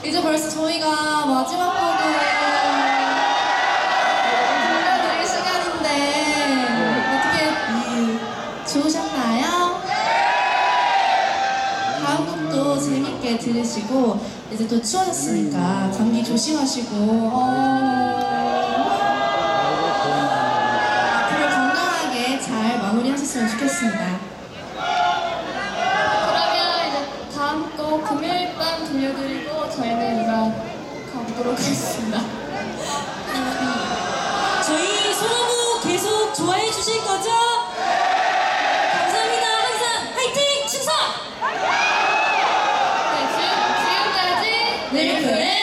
이제 벌써 저희가 마지막 곡을 들려드릴 시간인데 어떻게 좋으셨나요? 다음 곡도 재밌게 들으시고 이제 또 추워졌으니까 감기 조심하시고 앞으로 건강하게 잘 마무리하셨으면 좋겠습니다. 그러면 이제 다음 곡 금요일 밤 들려드리고 저희는 이만 가보도록 하겠습니다. 저희 소나무 계속 좋아해 주실 거죠? 감사합니다. 항상 화이팅! 충성! 네, 지금까지 늘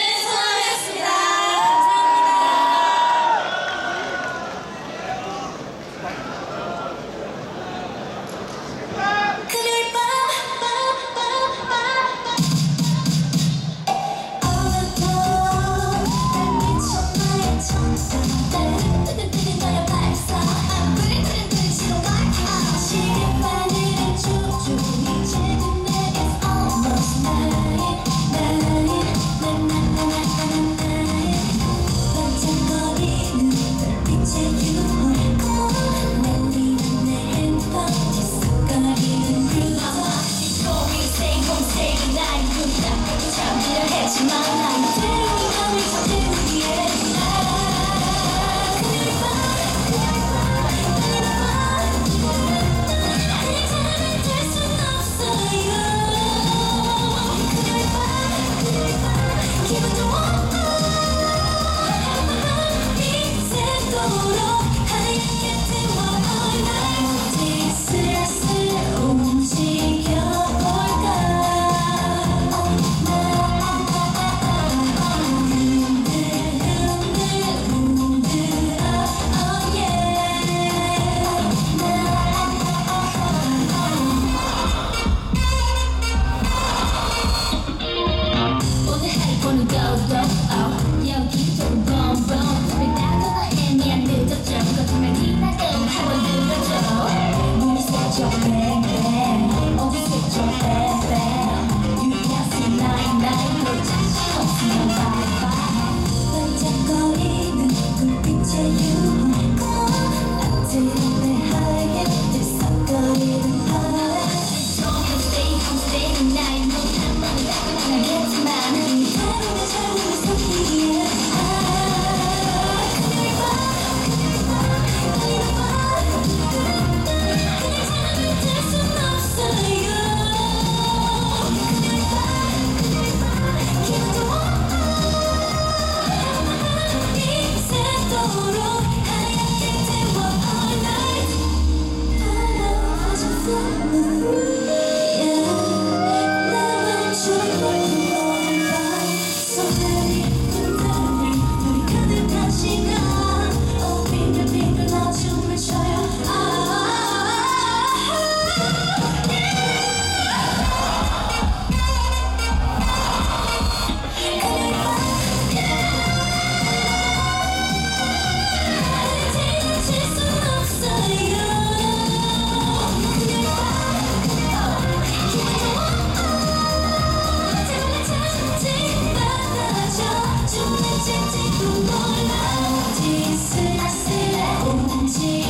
쓸쓸해 온지